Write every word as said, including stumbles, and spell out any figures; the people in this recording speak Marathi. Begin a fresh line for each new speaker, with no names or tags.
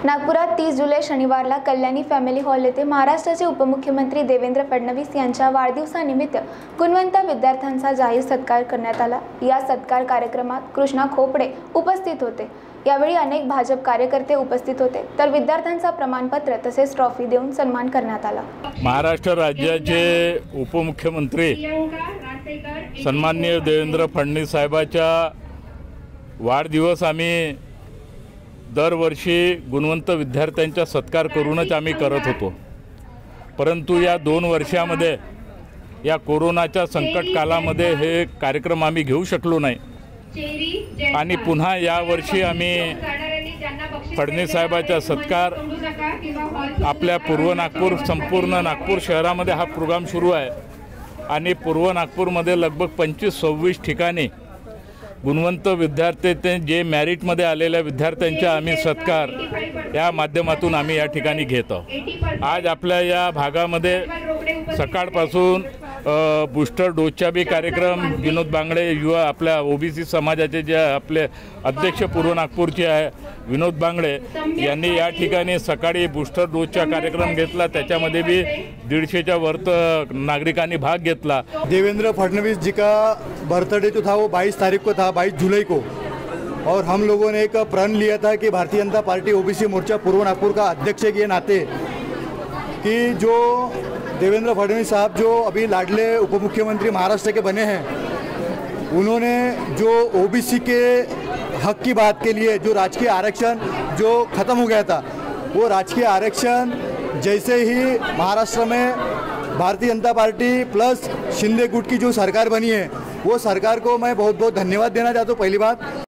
नागपुरात तीस जुलै शनिवारला कल्याणी फॅमिली हॉल येथे महाराष्ट्राचे उपमुख्यमंत्री देवेंद्र फडणवीस यांच्या वाढदिवसानिमित्त गुणवंत विद्यार्थ्यांचा जाहीर सत्कार करण्यात आला। या सत्कार कार्यक्रमात कृष्णा खोपडे उपस्थित होते। यावेळी अनेक भाजप कार्यकर्ते उपस्थित होते, तर विद्यार्थ्यांचा प्रमाणपत्र तसेच ट्रॉफी देऊन सन्मान करण्यात आला।
महाराष्ट्र राज्याचे उपमुख्यमंत्री सन्माननीय देवेंद्र फडणवीस साहेबांचा वाढदिवस आम्ही दरवर्षी गुणवंत विद्यार्थ्यांचा सत्कार करूनच आम्ही करत होतो, परंतु या दोन वर्षामध्ये या कोरोनाच्या संकट कालामध्ये हे कार्यक्रम आम्ही घेऊ शकलो नाही आणि पुन्हा या वर्षी आम्ही फडणवीस साहेबांचा सत्कार आपल्या पूर्व नागपूर संपूर्ण नागपूर शहरामध्ये हा प्रोग्राम सुरू आहे आणि पूर्व नागपूरमध्ये लगभग पंचवीस सव्वीस ठिकाणी गुणवंत विद्यार्थी ते जे मेरिटमध्ये आलेल्या विद्यार्थ्यांचा आम्ही सत्कार या माध्यमातून आम्ही या ठिकाणी घेतो। आज आपल्या या भागामध्ये सकाळपासून बूस्टर डोसचा बी कार्यक्रम विनोद बांगडे युवा आपल्या ओबीसी समाजाचे जे आपले अध्यक्ष पूर्व नागपूरचे आहे विनोद बांगडे यांनी या ठिकाणी सकाळी बूस्टर डोसचा कार्यक्रम घेतला। त्याच्यामध्ये भी दीडशेच्या वर्त नागरिकांनी भाग घेतला।
देवेंद्र फडणवीस जी का बर्थडे जो था वो बाईस तारीख को था, बाईस जुलाई को, और हम लोगों ने एक प्रण लिया था कि भारतीय जनता पार्टी ओबीसी मोर्चा पूर्व नागपुर का अध्यक्ष के नाते कि जो देवेंद्र फडणवीस साहब जो अभी लाडले उपमुख्यमंत्री महाराष्ट्र के बने हैं, उन्होंने जो ओबीसी के हक की बात के लिए जो राजकीय आरक्षण जो ख़त्म हो गया था, वो राजकीय आरक्षण जैसे ही महाराष्ट्र में भारतीय जनता पार्टी प्लस शिंदे गुट की जो सरकार बनी है, वो सरकार को मैं बहुत बहुत धन्यवाद देना चाहता हूँ। पहली बात